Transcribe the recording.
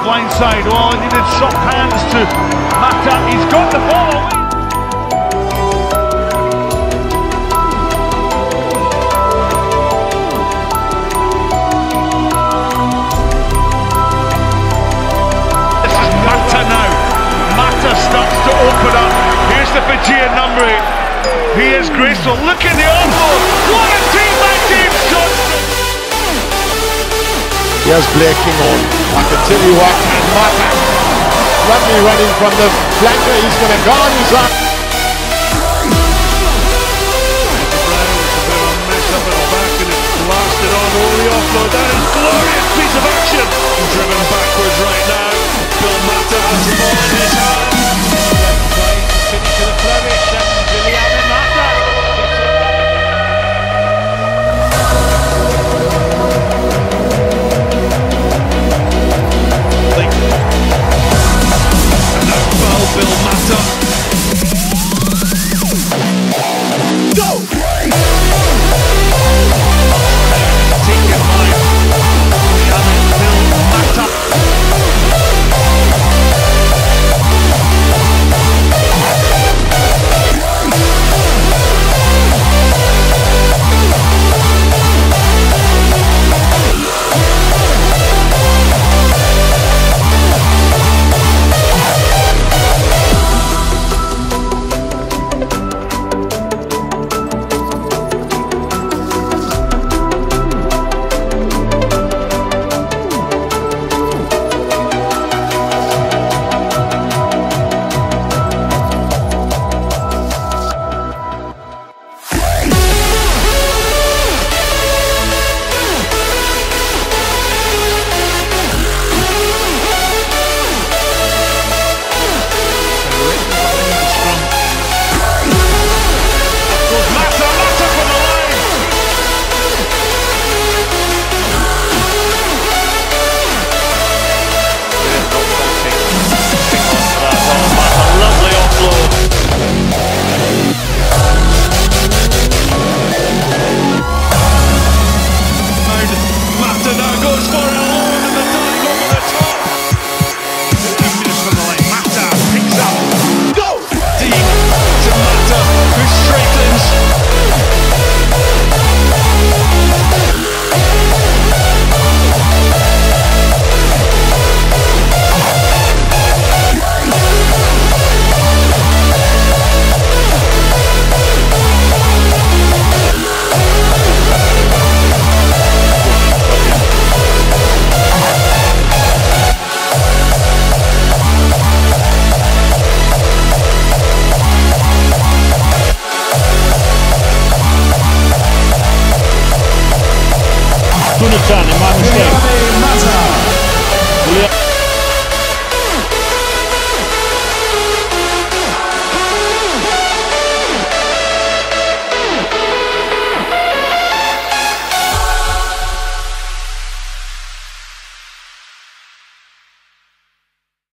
blind side. Oh, he needed soft hands to Mata. He's got the ball away. This is Mata now. Mata starts to open up. Here's the Fijian number 8. He is graceful. Look at the offload. What a team by Team Johnson. Here's breaking on. I can tell you what, and Mata, lovely running from the flanker. He's going to go on his line. Mess up at the back and it's blasted on all the offload. That is a glorious piece of action. Driven backwards right now. Bill Mata has the ball in his hand. Finish to the flourish and Viliame Mata gets it. Bill Mata. Go! Taken by Bill Mata. Done, in my mistake.